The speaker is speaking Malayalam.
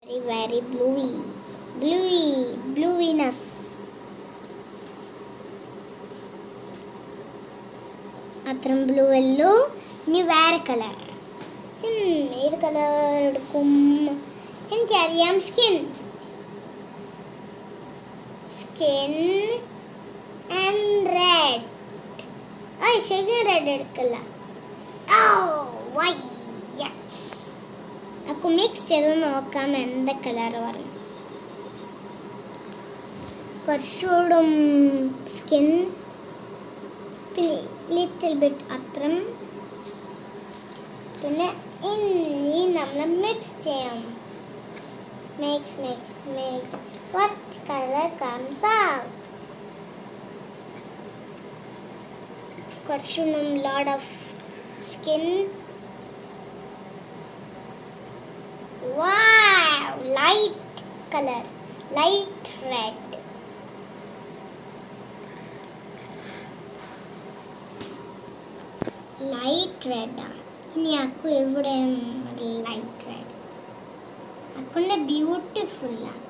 very bluiness. അത്രയും ബ്ലൂ അല്ലോ. ഇനി വേറെ കളർ. ഏത് കളർ എടുക്കും? എനിക്കറിയാം, സ്കിൻ ആൻഡ് റെഡ്. ശരിക്കും റെഡ് എടുക്കല്ല. നമുക്ക് മിക്സ് ചെയ്ത് നോക്കാം എന്താ കളർ പറഞ്ഞു. കുറച്ചുകൂടും സ്കിൻ, പിന്നെ ലിറ്റിൽ ബിറ്റ് അത്രം. പിന്നെ ഇനി നമ്മൾ മിക്സ് ചെയ്യാം. Mix. What color comes out? കുറച്ചും lot of skin. Wow, light color, light red. ഇനി ആക്കു എവിടെ ലൈറ്റ് റെഡ് ആക്കുണ്ട് ബ്യൂട്ടിഫുൾ.